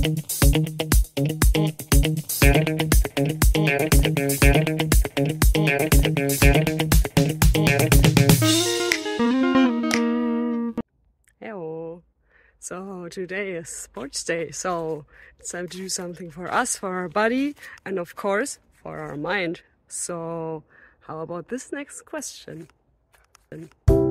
Hello. So today is sports day, so it's time to do something for us, for our body, and of course for our mind. So how about this next question?